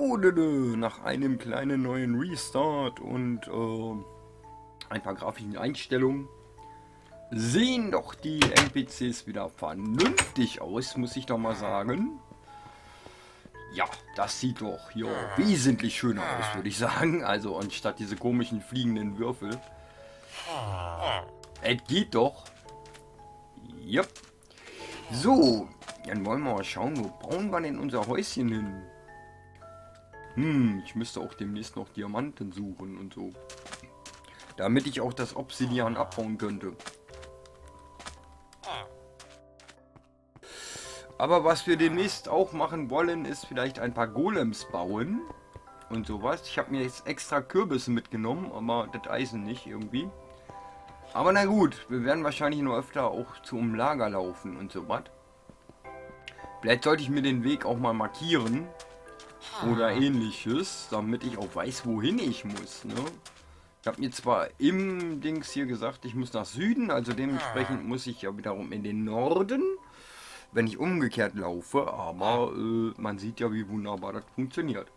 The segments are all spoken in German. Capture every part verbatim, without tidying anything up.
So, dödö, nach einem kleinen neuen Restart und äh, ein paar grafischen Einstellungen sehen doch die N P Cs wieder vernünftig aus, muss ich doch mal sagen. Ja, das sieht doch hier wesentlich schöner aus, würde ich sagen. Also anstatt diese komischen fliegenden Würfel. Es geht doch. Yep. So, dann wollen wir mal schauen, wo bauen wir denn unser Häuschen hin? Hm, ich müsste auch demnächst noch Diamanten suchen und so. Damit ich auch das Obsidian abbauen könnte. Aber was wir demnächst auch machen wollen, ist vielleicht ein paar Golems bauen. Und sowas. Ich habe mir jetzt extra Kürbisse mitgenommen, aber das Eisen nicht irgendwie. Aber na gut, wir werden wahrscheinlich nur öfter auch zum Lager laufen und sowas. Vielleicht sollte ich mir den Weg auch mal markieren. Oder ähnliches, damit ich auch weiß, wohin ich muss. Ne? Ich habe mir zwar im Dings hier gesagt, ich muss nach Süden, also dementsprechend muss ich ja wiederum in den Norden, wenn ich umgekehrt laufe, aber äh, man sieht ja, wie wunderbar das funktioniert.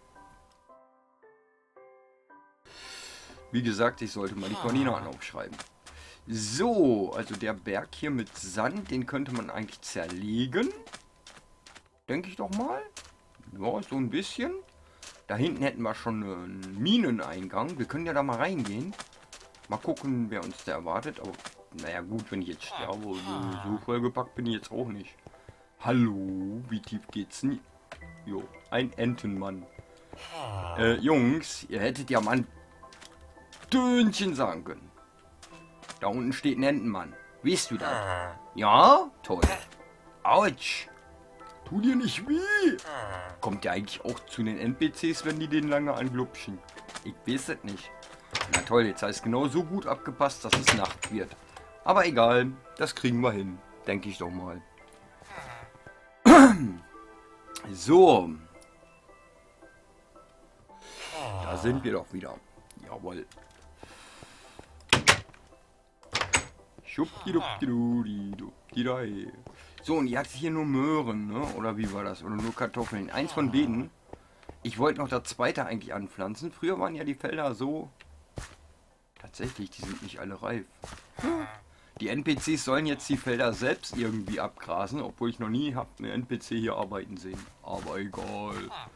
Wie gesagt, ich sollte mal die Koordinaten aufschreiben. So, also der Berg hier mit Sand, den könnte man eigentlich zerlegen. Denke ich doch mal. Ja, so ein bisschen. Da hinten hätten wir schon einen Mineneingang. Wir können ja da mal reingehen. Mal gucken, wer uns da erwartet. Aber naja gut, wenn ich jetzt sterbe, so, so vollgepackt bin ich jetzt auch nicht. Hallo, wie tief geht's denn? Jo, ein Entenmann. Äh, Jungs, ihr hättet ja mal ein Dönchen sagen können. Da unten steht ein Entenmann. Weißt du das? Ja? Toll. Autsch. Tu dir nicht weh. Kommt ja eigentlich auch zu den N P Cs, wenn die den lange anglupschen. Ich weiß es nicht. Na toll, jetzt heißt genau so gut abgepasst, dass es Nacht wird. Aber egal, das kriegen wir hin. Denke ich doch mal. So. Da sind wir doch wieder. Jawohl. Schubdidubidubidubidubi. So, und ihr hattet hier nur Möhren, ne? Oder wie war das? Oder nur Kartoffeln? Eins von beiden. Ich wollte noch das zweite eigentlich anpflanzen. Früher waren ja die Felder so... Tatsächlich, die sind nicht alle reif. Die N P Cs sollen jetzt die Felder selbst irgendwie abgrasen, obwohl ich noch nie habe eine N P C hier arbeiten sehen. Aber egal.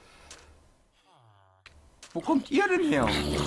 Wo kommt ihr denn her?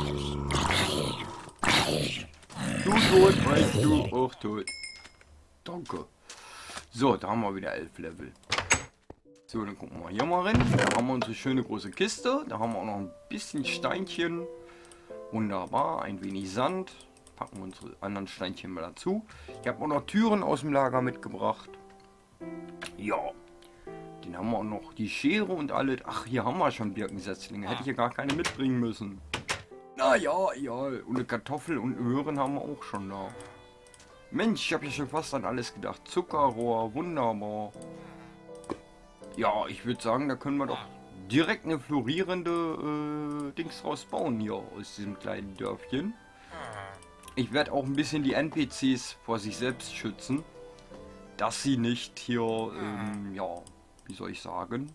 Du tot, weißt du auch tot. Danke. So, da haben wir wieder elf Level. So, dann gucken wir hier mal rein. Da haben wir unsere schöne große Kiste. Da haben wir auch noch ein bisschen Steinchen. Wunderbar, ein wenig Sand. Packen wir unsere anderen Steinchen mal dazu. Ich habe auch noch Türen aus dem Lager mitgebracht. Ja. Den haben wir auch noch die Schere und alles. Ach, hier haben wir schon Birkensetzlinge. Hätte ich ja gar keine mitbringen müssen. Naja, ja. Und eine Kartoffel und Möhren haben wir auch schon da. Mensch, ich habe ja schon fast an alles gedacht. Zuckerrohr, wunderbar. Ja, ich würde sagen, da können wir doch direkt eine florierende äh, Dings draus bauen hier aus diesem kleinen Dörfchen. Ich werde auch ein bisschen die N P Cs vor sich selbst schützen, dass sie nicht hier, ähm, ja, wie soll ich sagen,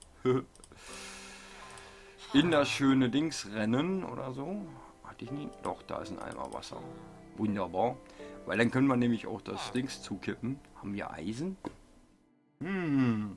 in das schöne Dings rennen oder so. Hatte ich nie? Doch, da ist ein Eimer Wasser. Wunderbar. Weil dann können wir nämlich auch das Dings zukippen. Haben wir Eisen? Hm.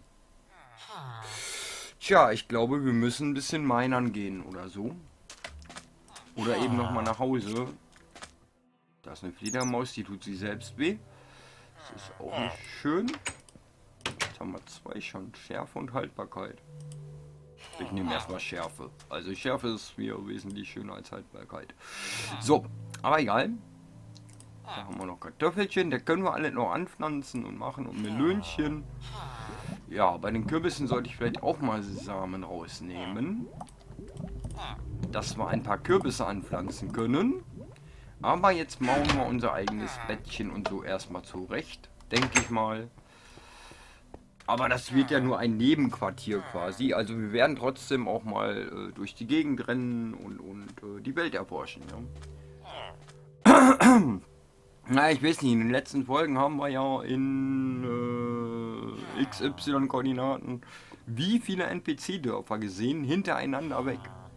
Tja, ich glaube, wir müssen ein bisschen minern gehen oder so. Oder eben nochmal nach Hause. Da ist eine Fledermaus, die tut sich selbst weh. Das ist auch nicht schön. Jetzt haben wir zwei schon. Schärfe und Haltbarkeit. Ich nehme erstmal Schärfe. Also Schärfe ist mir wesentlich schöner als Haltbarkeit. So, aber egal. Da haben wir noch Kartoffelchen, da können wir alle noch anpflanzen und machen und Melönchen. Ja, bei den Kürbissen sollte ich vielleicht auch mal Samen rausnehmen. Dass wir ein paar Kürbisse anpflanzen können. Aber jetzt bauen wir unser eigenes Bettchen und so erstmal zurecht, denke ich mal. Aber das wird ja nur ein Nebenquartier quasi. Also wir werden trotzdem auch mal äh, durch die Gegend rennen und, und äh, die Welt erforschen. Ja? Na, ich weiß nicht, in den letzten Folgen haben wir ja in äh, X Y-Koordinaten wie viele N P C-Dörfer gesehen, hintereinander weg.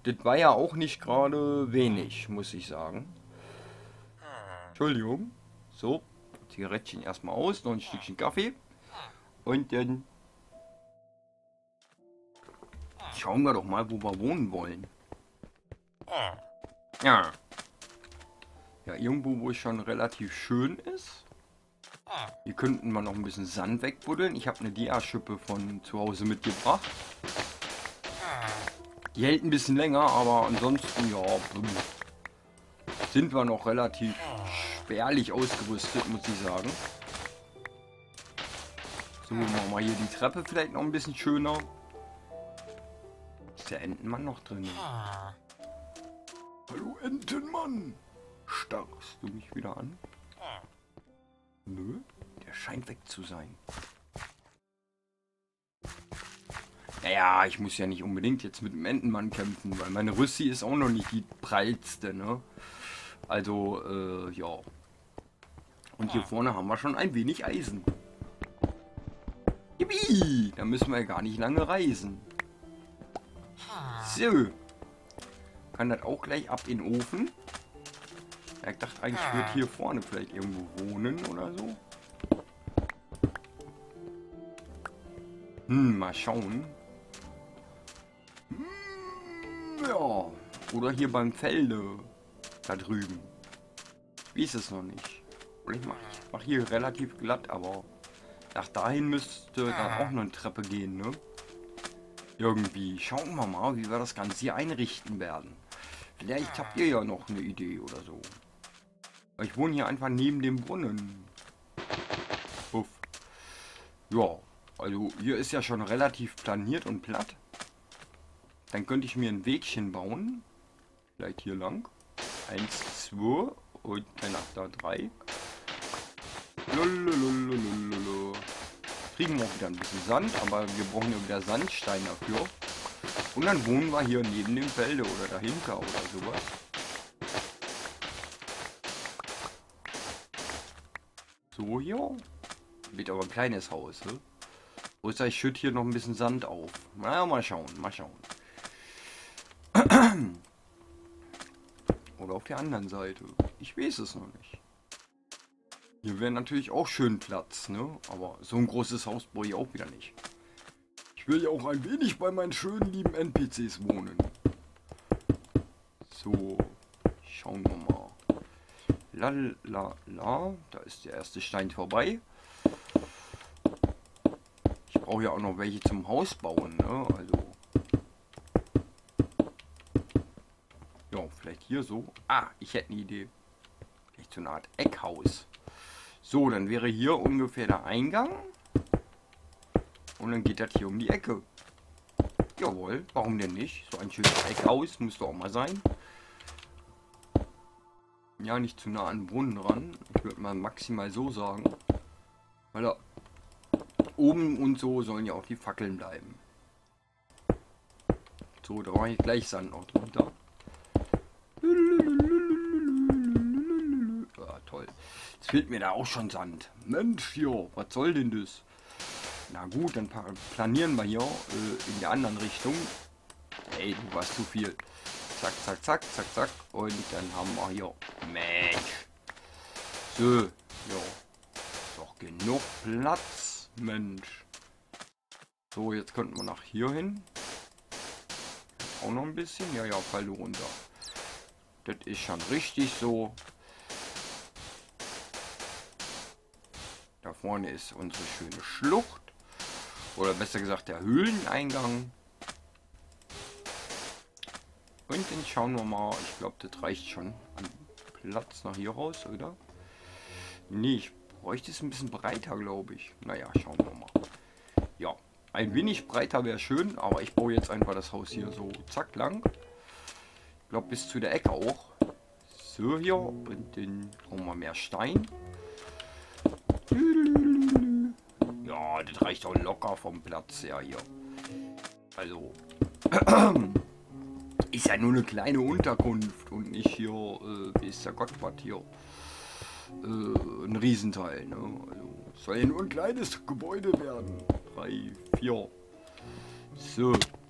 das war ja auch nicht gerade wenig, muss ich sagen. Entschuldigung. So, Zigarettchen erstmal aus, noch ein Stückchen Kaffee. Und dann schauen wir doch mal, wo wir wohnen wollen. Ja. Ja, irgendwo, wo es schon relativ schön ist. Hier könnten wir noch ein bisschen Sand wegbuddeln. Ich habe eine Dia-Schippe von zu Hause mitgebracht. Die hält ein bisschen länger, aber ansonsten, ja, sind wir noch relativ spärlich ausgerüstet, muss ich sagen. So, machen wir hier die Treppe vielleicht noch ein bisschen schöner. Ist der Entenmann noch drin? Hallo Entenmann! Starrst du mich wieder an? Nö, der scheint weg zu sein. Naja, ich muss ja nicht unbedingt jetzt mit dem Entenmann kämpfen, weil meine Rüssi ist auch noch nicht die prallste, ne? Also, äh, ja. Und hier vorne haben wir schon ein wenig Eisen. Yippie! Da müssen wir ja gar nicht lange reisen. So. Kann das auch gleich ab in den Ofen. Ja, ich dachte eigentlich, ich würde hier vorne vielleicht irgendwo wohnen oder so. Hm, mal schauen. Hm, ja. Oder hier beim Felde. Da drüben. Ich weiß es noch nicht. Oder ich mache mach hier relativ glatt, aber nach dahin müsste dann auch noch eine Treppe gehen, ne? Irgendwie. Schauen wir mal, wie wir das Ganze hier einrichten werden. Vielleicht habt ihr ja noch eine Idee oder so. Ich wohne hier einfach neben dem Brunnen. Uff. Ja, also hier ist ja schon relativ planiert und platt. Dann könnte ich mir ein Wegchen bauen. Vielleicht hier lang. Eins, zwei und danach da drei. Lululululululu. Kriegen wir auch wieder ein bisschen Sand, aber wir brauchen ja wieder Sandstein dafür. Und dann wohnen wir hier neben dem Felde oder dahinter oder sowas. So hier. Wird aber ein kleines Haus, ne? Oder ich schütte hier noch ein bisschen Sand auf. Na, mal schauen, mal schauen. Oder auf der anderen Seite. Ich weiß es noch nicht. Hier wäre natürlich auch schön Platz, ne? Aber so ein großes Haus brauche ich auch wieder nicht. Ich will ja auch ein wenig bei meinen schönen lieben N P Cs wohnen. So, schauen wir mal. Lalala, da ist der erste Stein vorbei. Ich brauche ja auch noch welche zum Haus bauen, ne? Also. Ja, vielleicht hier so. Ah, ich hätte eine Idee. Vielleicht so eine Art Eckhaus. So, dann wäre hier ungefähr der Eingang. Und dann geht das hier um die Ecke. Jawohl, warum denn nicht? So ein schönes Eckhaus muss doch auch mal sein. Ja, nicht zu nah an den Brunnen ran. Ich würde mal maximal so sagen. Weil da oben und so sollen ja auch die Fackeln bleiben. So, da mache ich gleich Sand noch drunter. Ja, toll. Jetzt fehlt mir da auch schon Sand. Mensch, hier, was soll denn das? Na gut, dann planieren wir hier äh, in der anderen Richtung. Ey, du warst zu viel. Zack, zack, zack, zack, zack. Und dann haben wir hier. Mensch. So, ja. Doch genug Platz, Mensch. So, jetzt könnten wir nach hier hin. Auch noch ein bisschen. Ja, ja, fall du runter. Das ist schon richtig so. Da vorne ist unsere schöne Schlucht. Oder besser gesagt der Höhleneingang. Und dann schauen wir mal. Ich glaube, das reicht schon an Platz nach hier raus, oder? Nee, ich bräuchte es ein bisschen breiter, glaube ich. Naja, schauen wir mal. Ja, ein wenig breiter wäre schön, aber ich baue jetzt einfach das Haus hier so zack lang. Ich glaube, bis zu der Ecke auch. So hier. Und dann brauchen wir mehr Stein. Ja, das reicht auch locker vom Platz her hier. Also, ist ja nur eine kleine Unterkunft und nicht hier, äh, wie ist der Gott was hier, äh, ein Riesenteil, ne? Also, soll ja nur ein kleines Gebäude werden. Drei, vier. So,